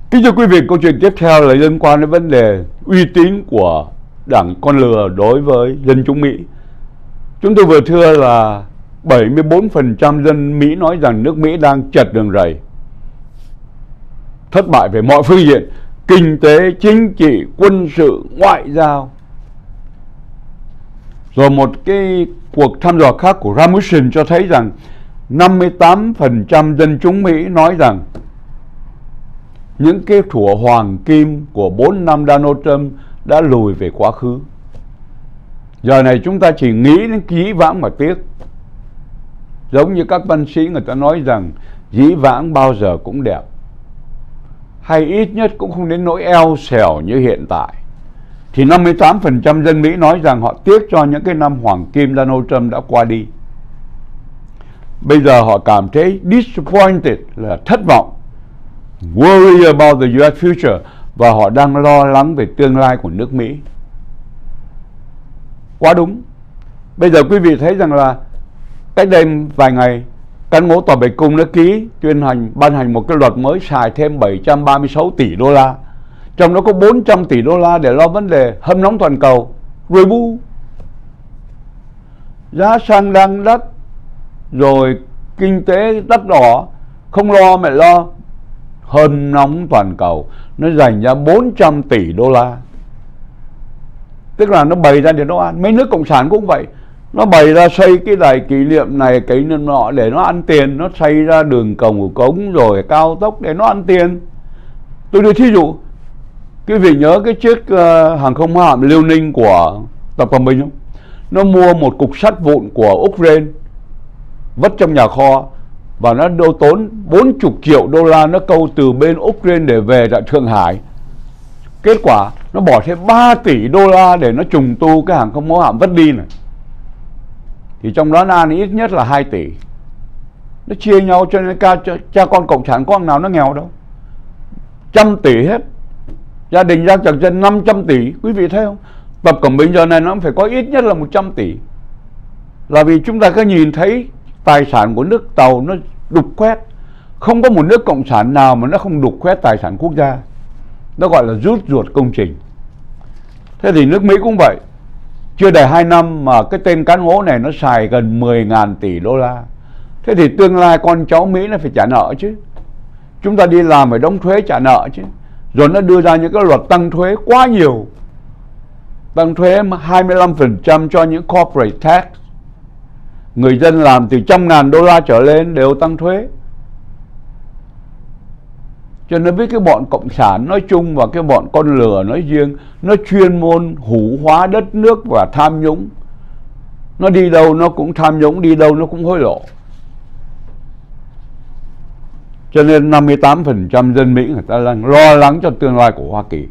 Kính thưa quý vị, câu chuyện tiếp theo là liên quan đến vấn đề uy tín của đảng con lừa đối với dân chúng Mỹ. Chúng tôi vừa thưa là 74% dân Mỹ nói rằng nước Mỹ đang chật đường rầy, thất bại về mọi phương diện: kinh tế, chính trị, quân sự, ngoại giao. Rồi một cái cuộc thăm dò khác của Rasmussen cho thấy rằng 58% dân chúng Mỹ nói rằng những cái thuở hoàng kim của 4 năm Donald Trump đã lùi về quá khứ. Giờ này chúng ta chỉ nghĩ đến dĩ vãng mà tiếc. Giống như các văn sĩ người ta nói rằng dĩ vãng bao giờ cũng đẹp, hay ít nhất cũng không đến nỗi eo xẻo như hiện tại. Thì 58% dân Mỹ nói rằng họ tiếc cho những cái năm hoàng kim Donald Trump đã qua đi. Bây giờ họ cảm thấy disappointed, là thất vọng, worry about the US future, và họ đang lo lắng về tương lai của nước Mỹ. Quá đúng. Bây giờ quý vị thấy rằng là cách đây vài ngày, cán ngố Tòa Bạch Cung đã ban hành một cái luật mới xài thêm 736 tỷ đô la. Trong đó có 400 tỷ đô la để lo vấn đề hâm nóng toàn cầu. Rồi bu, giá xăng đang đắt, rồi kinh tế đắt đỏ, không lo mà lo hâm nóng toàn cầu. Nó dành ra 400 tỷ đô la. Tức là nó bày ra để nó ăn. Mấy nước cộng sản cũng vậy. Nó bày ra xây cái đài kỷ niệm này, kỷ niệm nọ để nó ăn tiền. Nó xây ra đường cống rồi cao tốc để nó ăn tiền. Tôi đưa thí dụ, quý vị nhớ cái chiếc hàng không mẫu hạm Liêu Ninh của Tập Cận Bình không? Nó mua một cục sắt vụn của Ukraine, vất trong nhà kho, và nó tốn 40 triệu đô la nó câu từ bên Ukraine để về tại Thượng Hải. Kết quả nó bỏ thêm 3 tỷ đô la để nó trùng tu cái hàng không mẫu hạm vất đi này. Thì trong đó nó ăn ít nhất là 2 tỷ. Nó chia nhau, cho nên cha con cộng sản có thằng nào nó nghèo đâu. 100 tỷ hết. Gia đình Giang Trạch Dân 500 tỷ. Quý vị thấy không? Tập Cận Bình giờ này nó phải có ít nhất là 100 tỷ. Là vì chúng ta cứ nhìn thấy tài sản của nước Tàu nó đục khoét. Không có một nước cộng sản nào mà nó không đục khoét tài sản quốc gia. Nó gọi là rút ruột công trình. Thế thì nước Mỹ cũng vậy. Chưa đầy 2 năm mà cái tên cán ngố này nó xài gần 10.000 tỷ đô la. Thế thì tương lai con cháu Mỹ nó phải trả nợ chứ. Chúng ta đi làm phải đóng thuế trả nợ chứ. Rồi nó đưa ra những cái luật tăng thuế quá nhiều. Tăng thuế 25% cho những corporate tax. Người dân làm từ 100.000 đô la trở lên đều tăng thuế. Cho nên với cái bọn cộng sản nói chung và cái bọn con lừa nói riêng, nó chuyên môn hủ hóa đất nước và tham nhũng. Nó đi đâu nó cũng tham nhũng, đi đâu nó cũng hối lộ. Cho nên 58% dân Mỹ người ta đang lo lắng cho tương lai của Hoa Kỳ.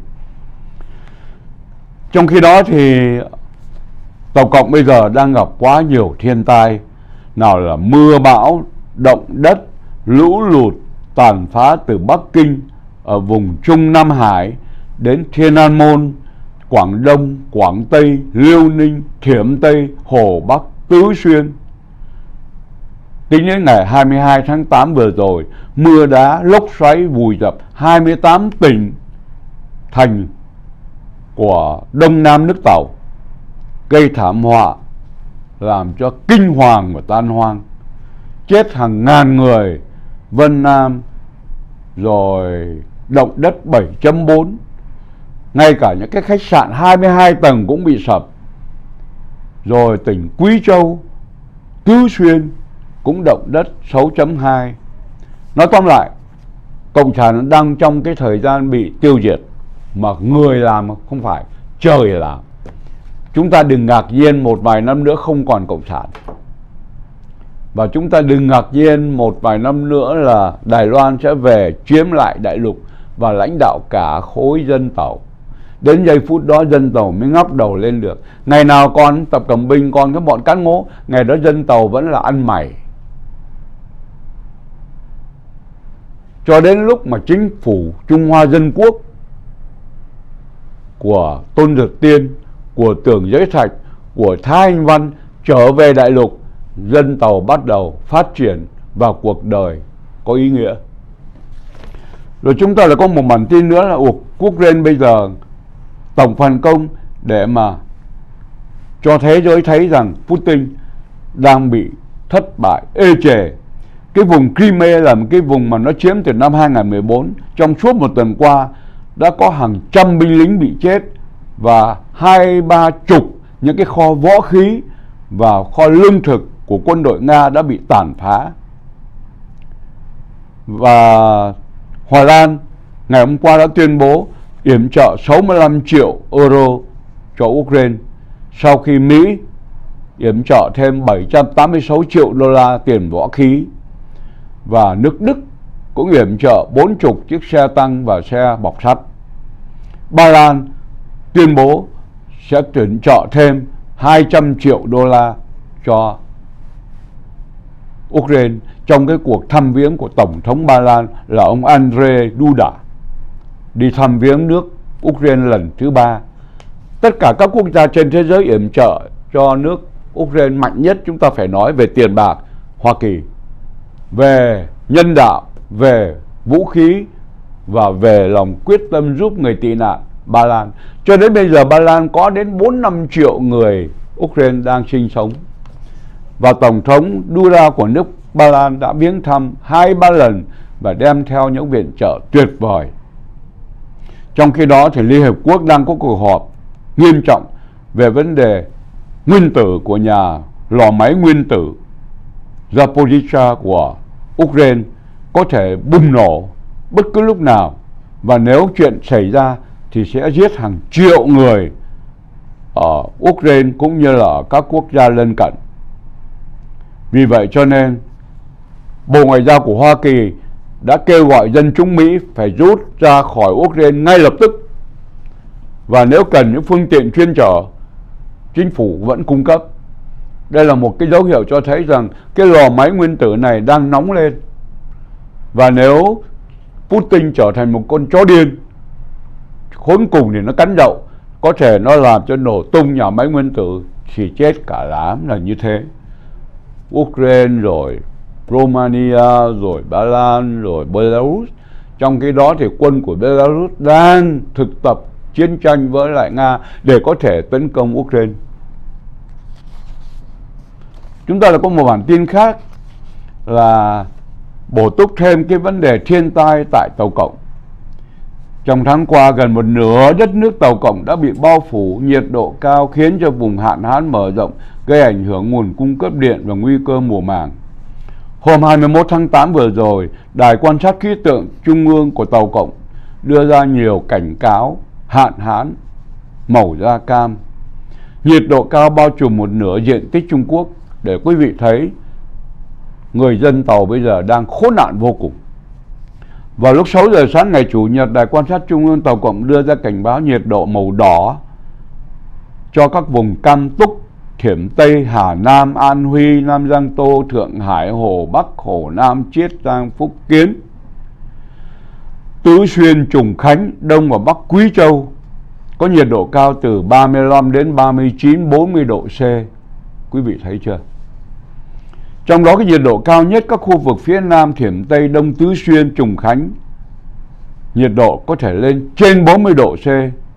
Trong khi đó thì Tổng cộng bây giờ đang gặp quá nhiều thiên tai. Nào là mưa bão, động đất, lũ lụt tàn phá từ Bắc Kinh, ở vùng Trung Nam Hải đến Thiên An Môn, Quảng Đông, Quảng Tây, Liêu Ninh, Thiểm Tây, Hồ Bắc, Tứ Xuyên. Tính đến ngày 22 tháng 8 vừa rồi, mưa đá, lốc xoáy vùi dập 28 tỉnh thành của Đông Nam nước Tàu, gây thảm họa, làm cho kinh hoàng và tan hoang, chết hàng ngàn người. Vân Nam, rồi động đất 7.4, ngay cả những cái khách sạn 22 tầng cũng bị sập. Rồi tỉnh Quý Châu, Tứ Xuyên cũng động đất 6.2. Nói tóm lại, cộng sản đang trong cái thời gian bị tiêu diệt, mà người làm không phải, trời làm. Chúng ta đừng ngạc nhiên một vài năm nữa không còn cộng sản. Và chúng ta đừng ngạc nhiên một vài năm nữa là Đài Loan sẽ về chiếm lại đại lục và lãnh đạo cả khối dân Tàu. Đến giây phút đó dân Tàu mới ngóc đầu lên được. Ngày nào còn Tập Cận Bình, còn cái bọn cán ngố, ngày đó dân Tàu vẫn là ăn mày. Cho đến lúc mà chính phủ Trung Hoa Dân Quốc của Tôn Dược Tiên, của Tưởng Giới Thạch, của Thái Anh Văn trở về đại lục, dân Tàu bắt đầu phát triển vào cuộc đời có ý nghĩa. Rồi chúng ta lại có một bản tin nữa là Ukraine bây giờ tổng phản công để mà cho thế giới thấy rằng Putin đang bị thất bại ê chề. Cái vùng Crimea là một cái vùng mà nó chiếm từ năm 2014. Trong suốt một tuần qua đã có hàng trăm binh lính bị chết và 2-3 chục những cái kho võ khí và kho lương thực của quân đội Nga đã bị tàn phá. Và Hà Lan ngày hôm qua đã tuyên bố yểm trợ 65 triệu euro cho Ukraine sau khi Mỹ yểm trợ thêm 786 triệu đô la tiền võ khí. Và nước Đức cũng yểm trợ 40 chiếc xe tăng và xe bọc sắt. Ba Lan tuyên bố sẽ tuyển trợ thêm 200 triệu đô la cho Ukraine trong cái cuộc thăm viếng của Tổng thống Ba Lan là ông Andrzej Duda đi thăm viếng nước Ukraine lần thứ 3. Tất cả các quốc gia trên thế giới yểm trợ cho nước Ukraine mạnh nhất, chúng ta phải nói về tiền bạc, Hoa Kỳ, về nhân đạo, về vũ khí và về lòng quyết tâm giúp người tị nạn, Ba Lan. Cho đến bây giờ Ba Lan có đến 4-5 triệu người Ukraine đang sinh sống. Và Tổng thống Duda của nước Ba Lan đã viếng thăm 2-3 lần và đem theo những viện trợ tuyệt vời. Trong khi đó thì Liên Hợp Quốc đang có cuộc họp nghiêm trọng về vấn đề nguyên tử của nhà lò máy nguyên tử Zaporizhzhia của Ukraine có thể bùng nổ bất cứ lúc nào, và nếu chuyện xảy ra thì sẽ giết hàng triệu người ở Ukraine cũng như là ở các quốc gia lân cận. Vì vậy cho nên Bộ Ngoại giao của Hoa Kỳ đã kêu gọi dân chúng Mỹ phải rút ra khỏi Ukraine ngay lập tức, và nếu cần những phương tiện chuyên chở, chính phủ vẫn cung cấp. Đây là một cái dấu hiệu cho thấy rằng cái lò máy nguyên tử này đang nóng lên, và nếu Putin trở thành một con chó điên khốn cùng thì nó cắn đậu, có thể nó làm cho nổ tung nhà máy nguyên tử thì chết cả đám là như thế. Ukraine rồi Romania rồi Ba Lan rồi Belarus. Trong khi đó thì quân của Belarus đang thực tập chiến tranh với lại Nga để có thể tấn công Ukraine. Chúng ta lại có một bản tin khác là bổ túc thêm cái vấn đề thiên tai tại Tàu Cộng. Trong tháng qua, gần một nửa đất nước Tàu Cộng đã bị bao phủ, nhiệt độ cao khiến cho vùng hạn hán mở rộng, gây ảnh hưởng nguồn cung cấp điện và nguy cơ mùa màng. Hôm 21 tháng 8 vừa rồi, Đài quan sát khí tượng Trung ương của Tàu Cộng đưa ra nhiều cảnh cáo hạn hán màu da cam. Nhiệt độ cao bao trùm một nửa diện tích Trung Quốc, để quý vị thấy người dân Tàu bây giờ đang khốn nạn vô cùng. Vào lúc 6 giờ sáng ngày Chủ nhật, Đài quan sát Trung ương Tàu Cộng đưa ra cảnh báo nhiệt độ màu đỏ cho các vùng Cam Túc, Thiểm Tây, Hà Nam, An Huy, Nam Giang Tô, Thượng Hải, Hồ Bắc, Hồ Nam, Chiết Giang, Phúc Kiến, Tứ Xuyên, Trùng Khánh, Đông và Bắc Quý Châu có nhiệt độ cao từ 35 đến 39, 40 độ C. Quý vị thấy chưa? Trong đó cái nhiệt độ cao nhất các khu vực phía Nam, Thiểm Tây, Đông Tứ Xuyên, Trùng Khánh, nhiệt độ có thể lên trên 40 độ C.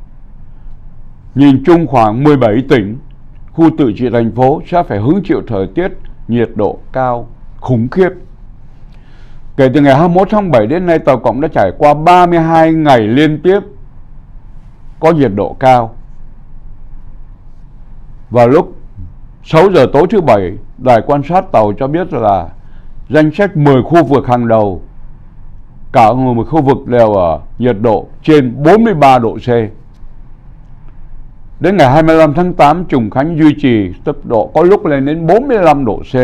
Nhìn chung khoảng 17 tỉnh, khu tự trị thành phố sẽ phải hứng chịu thời tiết nhiệt độ cao khủng khiếp. Kể từ ngày 21 tháng 7 đến nay, Tàu Cộng đã trải qua 32 ngày liên tiếp có nhiệt độ cao. Vào lúc 6 giờ tối thứ Bảy, Đài quan sát Tàu cho biết là danh sách 10 khu vực hàng đầu, cả 10 khu vực đều ở nhiệt độ trên 43 độ C. Đến ngày 25 tháng 8, Trùng Khánh duy trì tốc độ có lúc lên đến 45 độ C.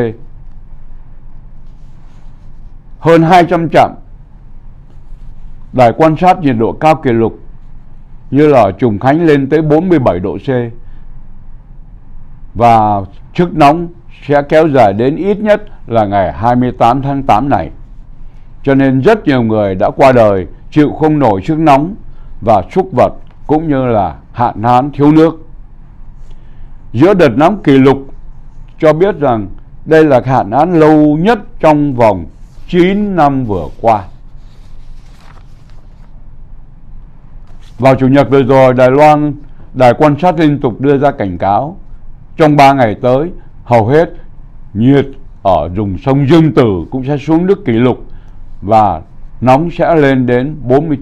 Hơn 200 trạm đài quan sát nhiệt độ cao kỷ lục như là Trùng Khánh lên tới 47 độ C. Và sức nóng sẽ kéo dài đến ít nhất là ngày 28 tháng 8 này. Cho nên rất nhiều người đã qua đời chịu không nổi sức nóng và súc vật cũng như là hạn hán thiếu nước. Giữa đợt nóng kỷ lục cho biết rằng đây là hạn hán lâu nhất trong vòng 9 năm vừa qua. Vào Chủ nhật vừa rồi, Đài quan sát liên tục đưa ra cảnh cáo trong 3 ngày tới hầu hết nhiệt ở vùng sông Dương Tử cũng sẽ xuống mức kỷ lục và nóng sẽ lên đến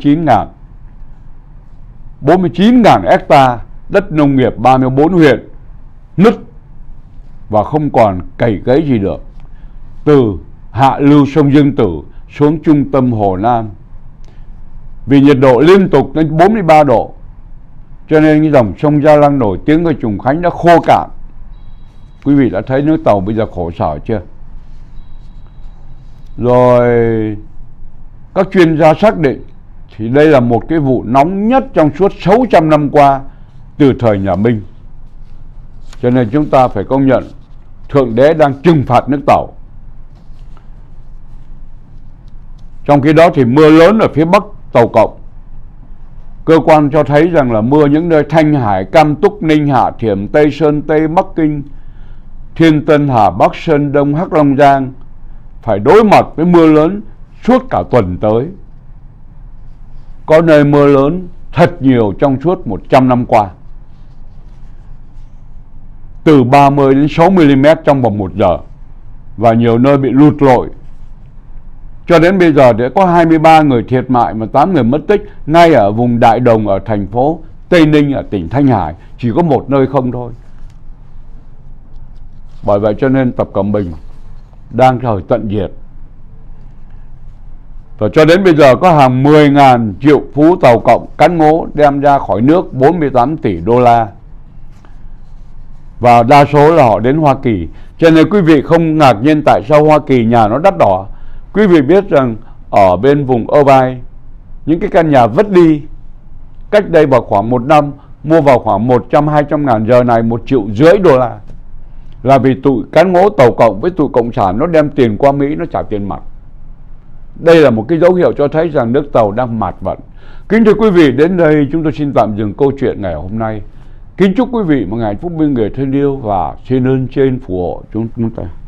49.000 hecta đất nông nghiệp 34 huyện nứt và không còn cày cấy gì được, từ hạ lưu sông Dương Tử xuống trung tâm Hồ Nam, vì nhiệt độ liên tục đến 43 độ. Cho nên cái dòng sông Gia Lăng nổi tiếng của Trùng Khánh đã khô cạn. Quý vị đã thấy nước tàu bây giờ khổ sở chưa? Rồi các chuyên gia xác định thì đây là một cái vụ nóng nhất trong suốt 600 năm qua từ thời nhà Minh. Cho nên chúng ta phải công nhận Thượng Đế đang trừng phạt nước Tàu. Trong khi đó thì mưa lớn ở phía Bắc Tàu Cộng, cơ quan cho thấy rằng là mưa những nơi Thanh Hải, Cam Túc, Ninh Hạ, Thiểm, Tây Sơn, Tây Bắc Kinh, Thiên Tân, Hà Bắc, Sơn Đông, Hắc Long Giang phải đối mặt với mưa lớn suốt cả tuần tới. Có nơi mưa lớn thật nhiều trong suốt 100 năm qua, từ 30 đến 60 mm trong vòng 1 giờ, và nhiều nơi bị lụt lội. Cho đến bây giờ đã có 23 người thiệt mạng và 8 người mất tích ngay ở vùng Đại Đồng ở thành phố Tây Ninh ở tỉnh Thanh Hải, chỉ có một nơi không thôi. Bởi vậy cho nên Tập Cận Bình đang thời tận diệt. Và cho đến bây giờ có hàng 10.000 triệu phú Tàu Cộng cán ngố đem ra khỏi nước 48 tỷ đô la. Và đa số là họ đến Hoa Kỳ. Cho nên quý vị không ngạc nhiên tại sao Hoa Kỳ nhà nó đắt đỏ. Quý vị biết rằng ở bên vùng Irvine, những cái căn nhà vứt đi cách đây vào khoảng 1 năm mua vào khoảng 100-200 ngàn, giờ này 1,5 triệu đô la. Là vì tụi cán ngố Tàu Cộng với tụi Cộng sản nó đem tiền qua Mỹ, nó trả tiền mặt. Đây là một cái dấu hiệu cho thấy rằng nước Tàu đang mạt vận. Kính thưa quý vị, đến đây chúng tôi xin tạm dừng câu chuyện ngày hôm nay. Kính chúc quý vị một ngày hạnh phúc bên người thân yêu và xin ơn trên phù hộ chúng ta.